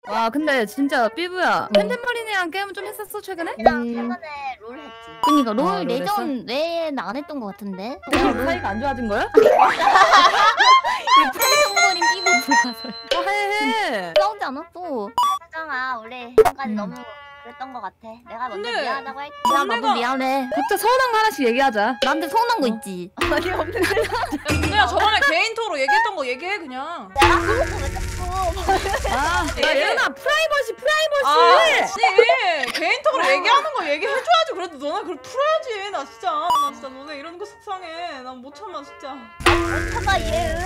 와 근데 진짜 삐부야 템템버린이랑 게임 좀 했었어 최근에? 최근에 롤 했지. 그니까 롤 롤 했어? 내전 외에는 안 했던 것 같은데. 롤 사이가 안 좋아진 거야? 템템버린 끼고 들어가서 해. 싸우지 않았어. 수정아, 우리 지금까지 너무 그랬던 것 같아. 내가 먼저 근데 미안하다고 했지. 야 나도 미안해. 각자 서운한 거 하나씩 얘기하자. 나한테 서운한 거 있지. 아니, 없는데. 근데야 저번에 개인 토로 얘기했던 거 얘기해 그냥. 내가 그래서 왜 자꾸. 아, 야 예은아 프라이버시. 씨 개인 톡으로 얘기하는 거 얘기해줘야지. 그래도 너네 그걸 풀어야지. 나 진짜 너네 이러는 거 속상해. 난 못 참아 진짜. 참아, 얘.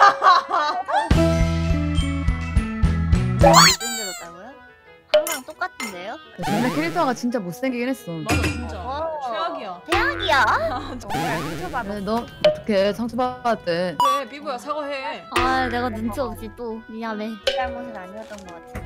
못생겨졌다고요? 항상 똑같은데요? 근데 캐릭터가 진짜 못생기긴 했어. 맞아 진짜. 어. 최악이야. 대학이야. 그래, 너 어떻게 상처받았대? 그래 삐부야 사과해. 아 내가 눈치 없이 또 미안해. 잘못은 아니었던 것 같아.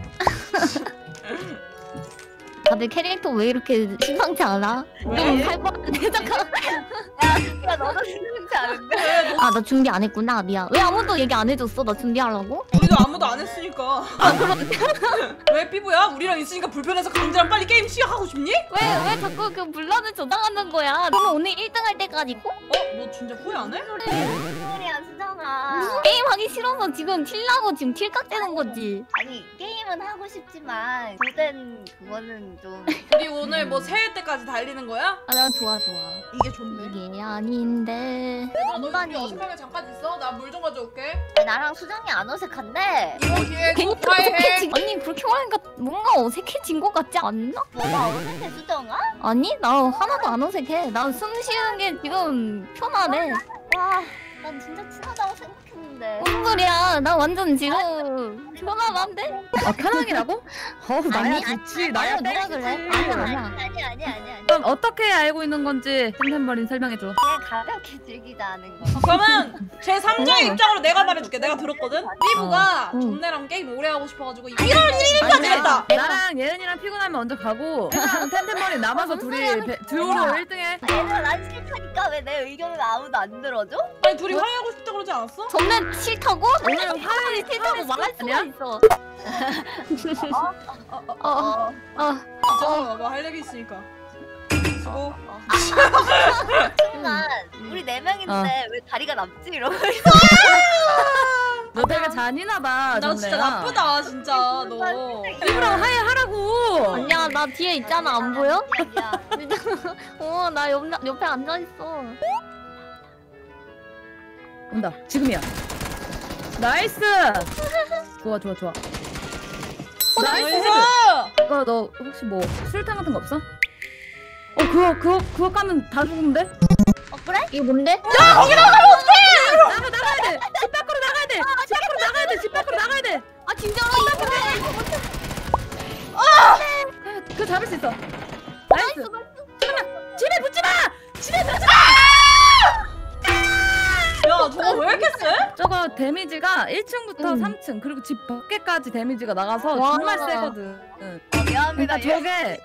다들 캐릭터 왜 이렇게 심상치 않아? 좀 살벌한데 잠깐. 야, 너도 심상치 않은데? 아 나 준비 안 했구나. 미안. 왜 아무도 얘기 안 해줬어? 나 준비하라고? 우리도 아무도 안 했으니까. 왜 삐부야? 우리랑 있으니까 불편해서 강제랑 빨리 게임 시작하고 싶니? 왜 자꾸 그 분란을 저장하는 거야? 그러면 오늘 1등 할 때까지고? 너 진짜 후회 안 해? 소리야, 수정아. 게임 하기 싫어서 지금 틸라고 지금 틸깍대는 거지. 아니, 게임은 하고 싶지만 고된 그거는 좀. 우리 오늘 뭐 새해 때까지 달리는 거야? 아 난 좋아. 이게 좋네. 이게 아닌데. 얘들아 너 인간이. 여기 어색하게 잠깐 있어. 나 물 좀 가져올게. 나랑 수정이 안 어색한데. 이번 기회에 괜히 꼭 화해해. 어색해진. 아니 그렇게 말하니까 뭔가 어색해진 것 같지 않나? 뭐가 어색해, 수정아? 아니 나 하나도 안 어색해. 난 숨 쉬는 게 지금 편하네. 와, 난 진짜 친하다고 생각했는데. 무슨 소리야? 나 완전 지금 편안한데? 아 편하기라고? 나야 좋지. 나야 누가 그래? 땡큐지. 아니야. 아니. 그럼 어떻게 알고 있는 건지 템템버린 설명해줘. 그냥 가볍게 즐기자는 거. 그러면 제 3자의 입장으로 내가 말해줄게. 내가 들었거든. 삐부가 응. 존내랑 게임 오래 하고 싶어가지고 1월 1일까지 했다. 나랑 예은이랑 피곤하면 먼저 가고 일단 템템버린 남아서 둘이 듀오로 1등해. 얘들아, 난 싫다니까 왜 내 의견을 아무도 안 들어줘? 아니 둘이 화해하고 싶다 그러지 않았어? 전에 싫다고? 오늘 화면이 싫다고 말할 수가 있어. 이제 할 얘기 있으니까. 수고. 순간 우리 4명인데 왜 다리가 남지? 이러고 너 되게 잔인하다. 나 진짜 나쁘다 진짜 너. 삐부랑 화해하라고. 아니야 나 뒤에 있잖아 안 보여? 아니야. 나 옆에 앉아있어. 온다. 지금이야. 나이스. 좋아. 나이스. 너 혹시 뭐 술탄 같은 거 없어? 그거 까면 다 죽는데? 그래? 이게 뭔데? 나가야 돼. 집 밖으로 나가야 돼. 집 밖으로 나가야 돼. 아 진짜로? 그거 잡을 수 있어. 나이스. 잠깐만. 집에 붙지 마. 야 저거 왜 이렇게 세? 저거 데미지가 1층부터 3층 그리고 집 밖에까지 데미지가 나가서 와. 정말 세거든. 미안합니다. 그러니까 저게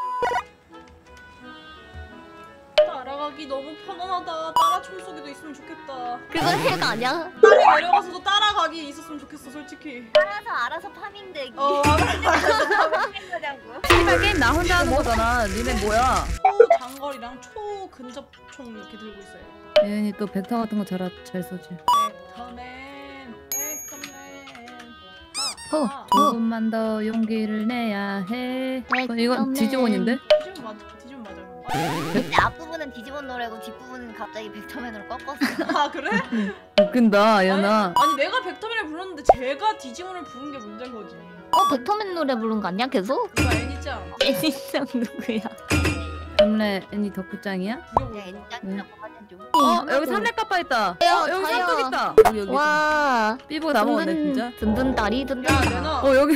따라가기 너무 편안하다. 따라 총쏘기도 있으면 좋겠다. 그건 해가 아니야? 딸이 내려가서도 따라가기 있었으면 좋겠어 솔직히. 알아서 파밍되기. 알았어. 거냐고. 씨발 게임 나 혼자 하는 거잖아. 니네 뭐야? 초장거리랑 초근접총 이렇게 들고 있어요. 예은이 또 벡터 같은 거 잘 써지. 백터맨. 조금만 더 용기를 내야 해. 이건 지지원인데? 뒤집으면 맞아. 근데 앞부분은 디지몬 노래고 뒷부분은 갑자기 벡터맨으로 꺾었어. 아 그래? 웃긴다 예은아. 아니 내가 백터맨을 불렀는데 제가 디지몬을 부른 게 문제인 거지. 백터맨 노래 부른 거 아니야 계속? 누가 애니짱. 애니짱 누구야? 원래 애니 덕후짱이야? 그냥 엔짱이라고 하는 중. 여기 삼렙 까빠 있다. 여기 자요. 쌍떡 있다. 여기. 와 삐보고 다 먹었네 진짜. 든든 다리 든든 야 다리. 내놔. 여기.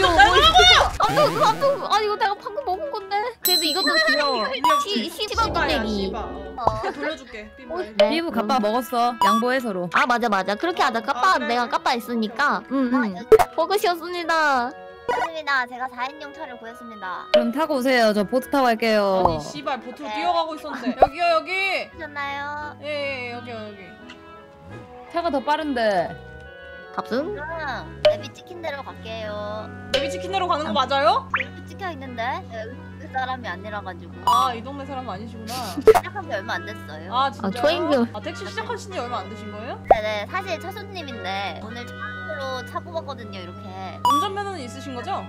아 이거 내가 방금 먹은 건데. 그래도 이것도 귀여워. 시바 껍데기. 돌려줄게. 삐부에. 네. 삐부 갑바 먹었어. 양보해 서로. 아 맞아 그렇게 하자. 까빠 그래. 내가 까빠 있으니까. 버그시였습니다. 좋습니다. 제가 4인용 차를 구했습니다. 그럼 타고 오세요. 저 보트 타고 갈게요. 아니 씨발 보트로 네. 뛰어가고 있었는데. 여기요 여기. 하셨나요? 예 여기. 차가 더 빠른데. 탑승? 그냥 랩이 찍힌 대로 갈게요. 베비 치킨으로 가는 거 맞아요? 이렇게 찍혀 있는데 그 사람이 아니라 가지고 아 이 동네 사람 아니시구나. 시작한 지 얼마 안 됐어요. 아 진짜요? 초행교. 아 택시 시작하신 지 얼마 안 되신 거예요? 네네 사실 차 손님인데 오늘 처음으로 차 뽑았거든요 이렇게. 운전면허는 있으신 거죠?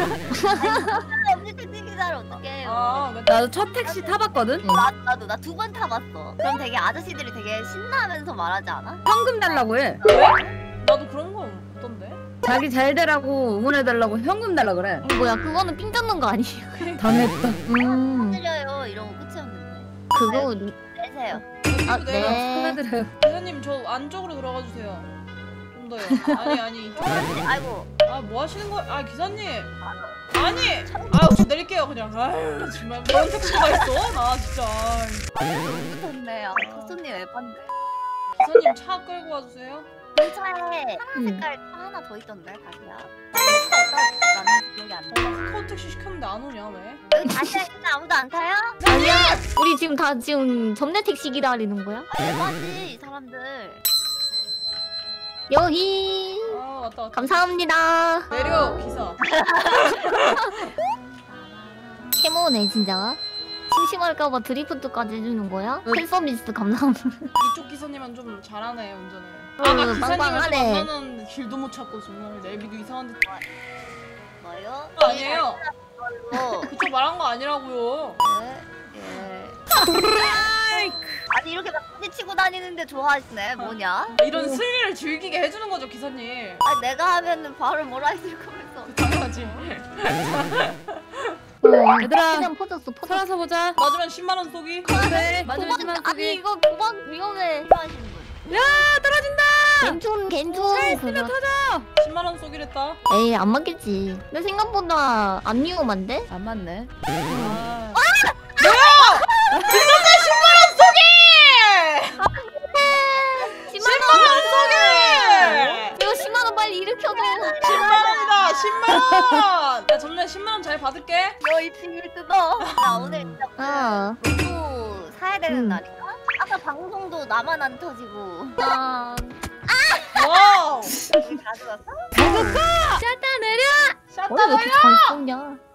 언니 택시 기사를 어떻게 해요? 아 나도 첫 택시 타봤거든. 나도 나 2번 타봤어. 그럼 되게 아저씨들이 되게 신나면서 말하지 않아? 현금 달라고 해. 나도 그런 거 없던데. 자기 잘 되라고 응원해달라고 현금 달라 그래. 뭐야 그거는 삥 뜯는 거 아니에요? 당했다. 드려요 이러고 끝이었는데. 그거 내세요. 아 네. 네. 축하드려요. 기사님 저 안쪽으로 들어가 주세요. 좀 더요. 아니. 아이고 아 뭐 하시는 거야? 아 기사님. 아니. 아 내릴게요 그냥. 아유 정말 그런 택시가 있어? 나 진짜. 좋네. 아, 교수님 에반데. 기사님 차 끌고 와주세요. 그 차에 파란 색깔 차 하나 더 있던데 다시야. 나는 기억이 안 나. 카카오 택시 시켰는데 안 오냐 왜? 여기 다시야 근데 아무도 안 타요? 아니야. 우리 지금 다 지금 점례 택시 기다리는 거야? 에바지 이 사람들. 여기. 아 왔다. 감사합니다. 내려 기사. 캐모네 진짜. 심심할까봐 드리프트까지 해주는 거야? 팬 서비스 감사합니다. 이쪽 기사님은 좀 잘하네 운전을. 어, 아나 기사님을 또 빵빵하네. 만나는 길도 못 찾고 정말 내비도 이상한데. 뭐요? 아니에요. 어. 그쪽 말한 거 아니라고요. 예. 아니 이렇게 막 부딪히고 다니는데 좋아하시네. 뭐냐? 이런 스릴을 즐기게 해주는 거죠 기사님. 아 내가 하면은 바로 뭐라 했을 거면서. 당연하지. 얘들아, 그냥 퍼졌어. 살아서 보자. 맞으면 10만 원 쏘기. 그래. 마지막 도박 희망 아니 속에. 이거 도박 위험해. 필요하신 분. 괜찮 그거. 터져. 10만 원 쏘기랬다. 에이 안 맞겠지. 근데 생각보다 안 위험한데? 안 맞네. 아. 네. 10만 원 쏘기. 이거 10만 원 빨리 일으켜줘. 10만 원이다. 10만 원. 야 전면 10만 원 잘 받을게. 너 입싱을 뜯어. 나 오늘 진짜 아, 로또 사야 되는 음. 날인가? 아까 방송도 나만 안 터지고. 아, 와우. 여기 가져왔어? 샷다 내려. 샷다 왜 이렇게 내려. 잘 쏘냐?